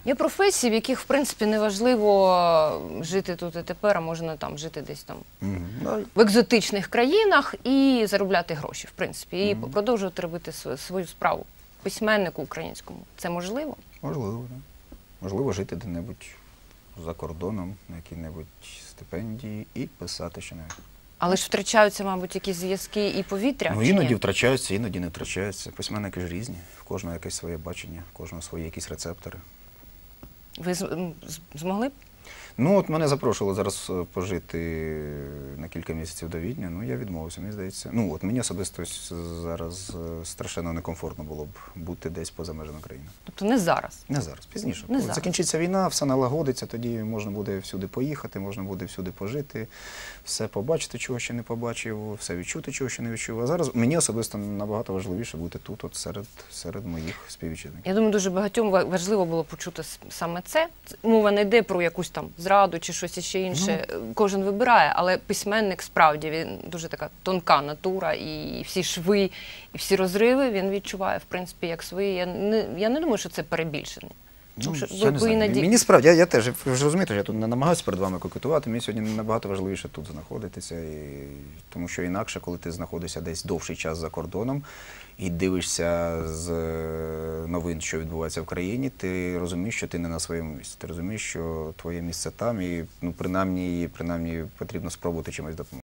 Є професії, в яких, в принципі, неважливо жити тут і тепер, а можна там жити десь там в екзотичних країнах і заробляти гроші, в принципі, і продовжувати робити свою справу. Письменнику українському. Це можливо? Можливо, так. Можливо, жити де-небудь за кордоном, на якій-небудь стипендії і писати щонебудь. Але ж втрачаються, мабуть, якісь зв'язки і повітря? Ну, іноді втрачаються, іноді не втрачаються. Письменники ж різні. В кожного якесь своє бачення, в кожного свої якісь рецептори. Ви змогли б? Ну, от мене запрошували зараз пожити на кілька місяців до Відня, ну, я відмовився, мені здається. Ну, от мені особисто зараз страшенно некомфортно було б бути десь поза межами країни. Тобто не зараз? Не зараз, пізніше. Не Коли зараз. закінчиться війна, все налагодиться, тоді можна буде всюди поїхати, можна буде всюди пожити, все побачити, чого ще не побачив, все відчути, чого ще не відчув. А зараз мені особисто набагато важливіше бути тут, от серед моїх співвітчизників. Я думаю, дуже багатьом важливо було почути саме це. Мова не йде про якусь там зраду чи щось іще інше. Кожен вибирає, але письменник справді, він дуже така тонка натура, і всі шви, і всі розриви він відчуває, в принципі, як свої. Я не думаю, що це перебільшення. Ну, я не знаю. Мені справді, я теж, ви ж розумієте, я тут не намагаюся перед вами кокетувати, мені сьогодні набагато важливіше тут знаходитися, тому що інакше, коли ти знаходишся десь довший час за кордоном і дивишся з новин, що відбувається в країні, ти розумієш, що ти не на своєму місці, ти розумієш, що твоє місце там і, ну, принаймні потрібно спробувати чимось допомогти.